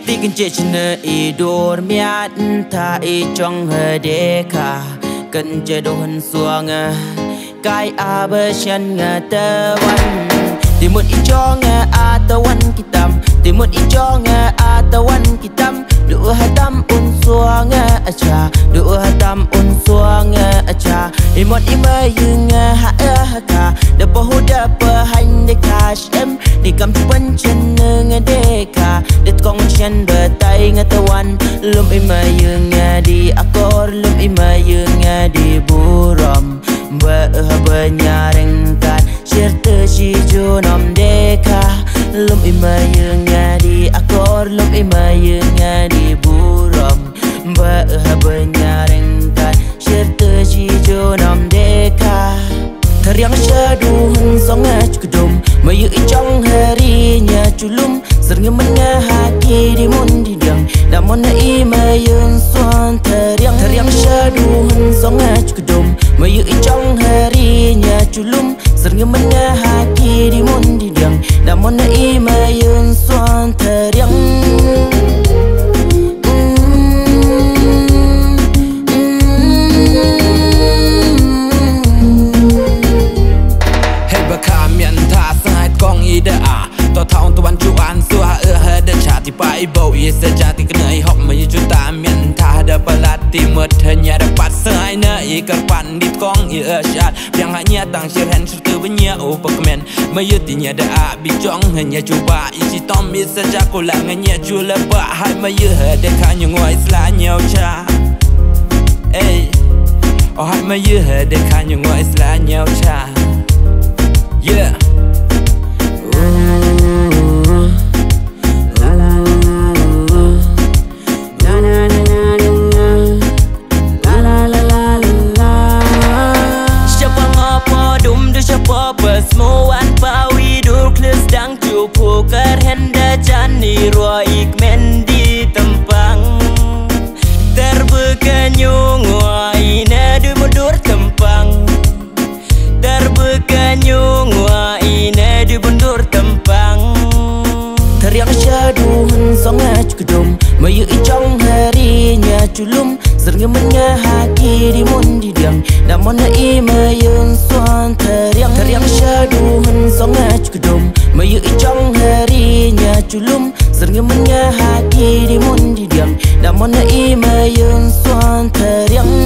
Ti kenche chine I dor miat ta I chong deka kenche dohan suang kai abasyan tawan timut I chong atawan kitam timut I chong atawan kitam du hatam un suang acha du hatam un suang acha imot imayung ha ka de pohuda pahan de cash em di kam pen chen deka de kong chen betai ngatawan lum imayung di akor lum imayung di buram benyarengkan syirte si junom deka lum imayung di akor lum imayung di buram benyarengkan syirte si junom deka Teriang syaduhun songat kedum Mayu icong harinya culum Sering menahaki di mundi diang Namun imayun suan teriang syaduhun songat kedum Mayu icong harinya culum Sering menahaki di mundi diang Namun imayun suan teriang Tao thao tuan chuan suah de chati pai bau ye sejati kenai hok me juta mien tha de balati mut hanya dapat sai na I karpan dit kong I shat yang hanya tang sirhen sertu benya upakmen mayutinya da abi jong hanya cuba isi tom I sejakulang hanya jula ba hai mayu de kanyo ngoi sla nyau cha eh oh hai mayu de kanyo ngoi sla nyau cha yeah Semuan pawi dukles dang cupukar henda jani roik mendi tempang terbekanyung waina du mundur tempang terbekanyung waina du mundur tempang teriang syaduhun songat kedum mayu icong harinya culum sering menyahaki di mundi diang namun imayun suan teriang syaduhun songat kedum mayu icong harinya culum sering menyahaki di mundi diang namun imayun suan teriang